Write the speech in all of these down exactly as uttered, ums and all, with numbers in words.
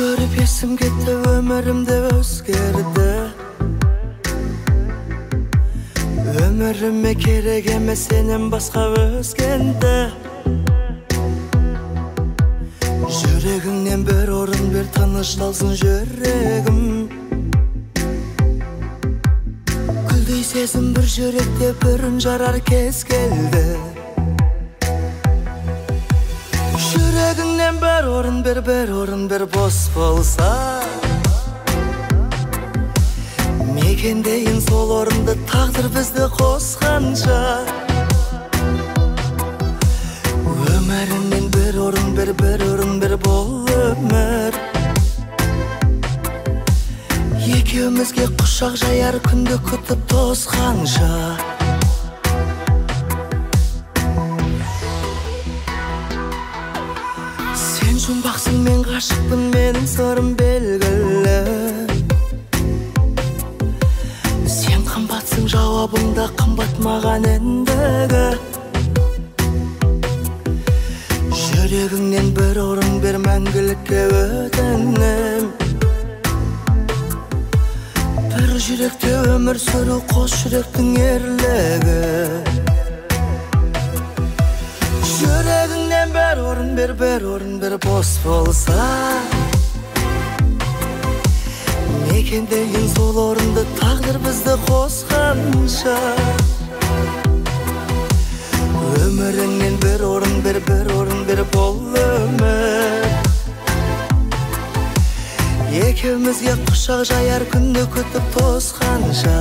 көріп есім кетті, өмірімде өзгерді. Өміріме керек емес сенен басқа өзгенді. Жүрегіңнен бір орын бер, тынышталсын жүрегім. Гүлдей сезім бір жүректе, бүрін жарар кез келді. Жүрегіңнен бір орын бер, бір орын бер, бос болса. Мекендейін сол орынды, тағдыр бізді қосқанша. Өміріңнен бір орын бер, бір орын бер, бол өмір. Екеумізге құшақ жаяр күнді күтіп тосқанша. Сен жұмбақсың, мен ғашықпын, менің сырым белгілі. Сен қымбатсың, жауабыңда қымбат маған ендігі. Жүрегіңнен бір орын бер, мәңгілікке өтінем. Бір жүректе өмір сүру, қос жүректің ерлігі. Жүрегіңнен бір орын бер, бір орын бер, бос болса. Мекендейін сол орынды, тағдыр бізді қосқанша. Өміріңнен бір орын бер, бір орын бер, бол өмір. Екеумізге құшақ жаяр күнді күтіп тосқанша.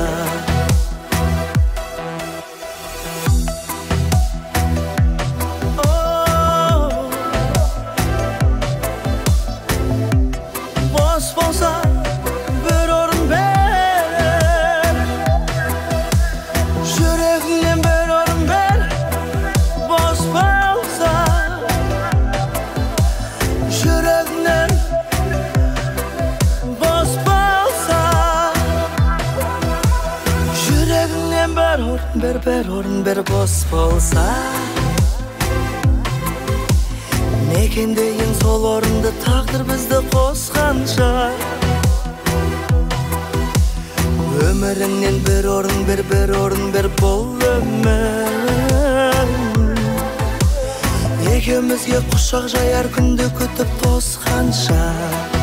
Бос болса бір орын бер, жүрегіңнен бір орын бер. Бос болса жүрегіңнен, бос болса жүрегіңнен бір орын бер, бір орын бер, бос болса. Мекендейін сол орынды, тағдыр бізді қосқанша. Өміріңнен бір орын бер, бір орын бер, бол өмір. Екеумізге құшақ жаяр күнді күтіп тосқанша.